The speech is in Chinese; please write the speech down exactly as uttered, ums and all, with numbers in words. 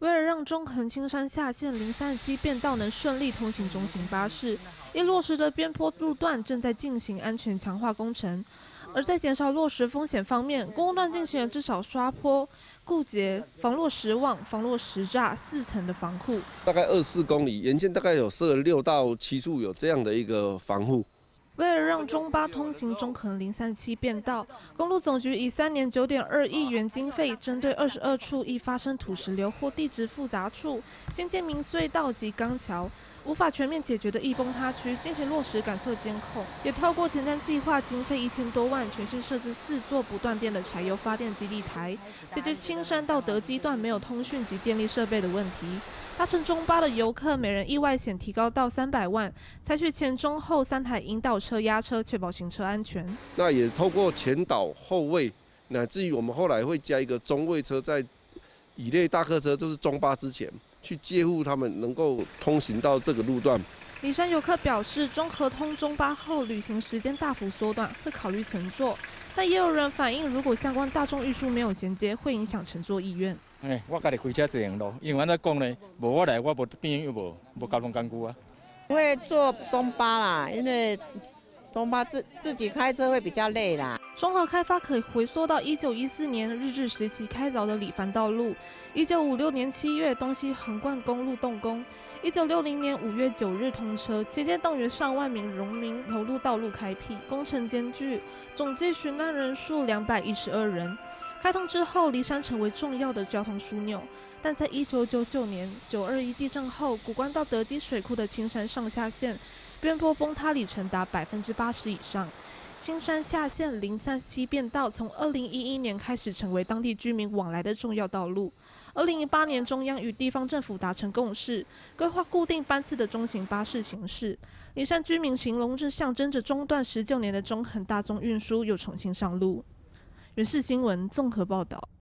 为了让中横青山下线零三十七便道能顺利通行中型巴士，已落实的边坡路段正在进行安全强化工程。而在减少落石风险方面，公路段进行了至少刷坡、固结、防落石网、防落石栅四层的防护。 大概二四公里，沿线大概有设六到七处有这样的一个防护。 为了让中巴通行中横零三七便道，公路总局以三年九点二亿元经费，针对二十二处易发生土石流或地质复杂处，新建明隧道及钢桥，无法全面解决的易崩塌区进行落实感测监控，也透过前瞻计划经费一千多万，全市设置四座不断电的柴油发电基地台，解决青山到德基段没有通讯及电力设备的问题。 搭乘中巴的游客，每人意外险提高到三百万，采取前中后三台引导车压车，确保行车安全。 那也透过前导后位，乃至于我们后来会加一个中位车，在乙类大客车就是中巴之前，去介护他们能够通行到这个路段。 里山游客表示，中合通中巴后，旅行时间大幅缩短，会考虑乘坐。但也有人反映，如果相关大众运输没有衔接，会影响乘坐意愿。 哎，我家己开车自行路，因为安怎讲呢？无我来，我无边又无无交通工具啊。 会坐中巴啦，因为中巴自自己开车会比较累啦。 中和开发可以回溯到一九一四年日治时期开凿的里番道路，一九五六年七月东西横贯公路动工，一九六零年五月九日通车，期间动员上万名农民投入道路开辟，工程艰巨，总计殉难人数两百一十二人。开通之后，梨山成为重要的交通枢纽，但在一九九九年九二一地震后，古关到德基水库的青山上下线边坡崩塌里程达百分之八十以上。 青山下线零三七便道从二零一一年开始成为当地居民往来的重要道路。二零一八年，中央与地方政府达成共识，规划固定班次的中型巴士形式。梨山居民形容这象征着中断十九年的中横大众运输又重新上路。原视新闻综合报道。